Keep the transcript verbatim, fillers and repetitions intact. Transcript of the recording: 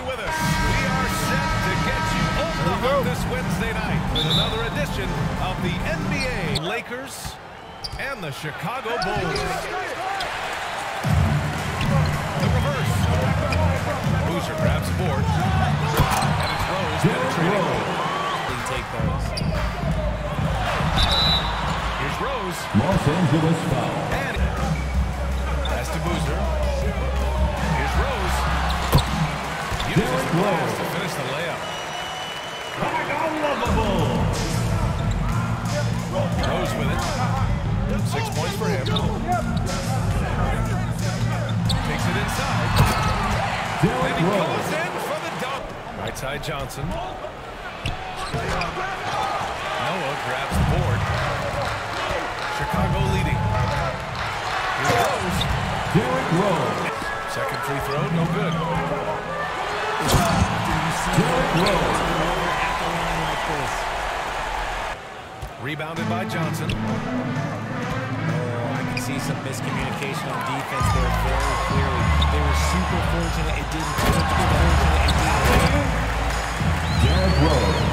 with us. We are set to get you over the hump this Wednesday night with another edition of the N B A. Lakers and the Chicago Bulls. The reverse. Boozer grabs the board. And it's Rose penetrating. They take those. Here's Rose. Los Angeles foul. And pass to Boozer. Here's Rose. Uses the glass to finish the layup. Rose with it. Six points for him. Takes it inside. Then he goes in for the dunk. Right side Johnson. Noah grabs the board. Chicago leading. Here goes. Derrick Rose. Second free throw, no good. Derrick Rose. Rebounded by Johnson. Oh, I can see some miscommunication on defense there very clearly. They were super fortunate it didn't. Fortunate it didn't. Derrick Rose.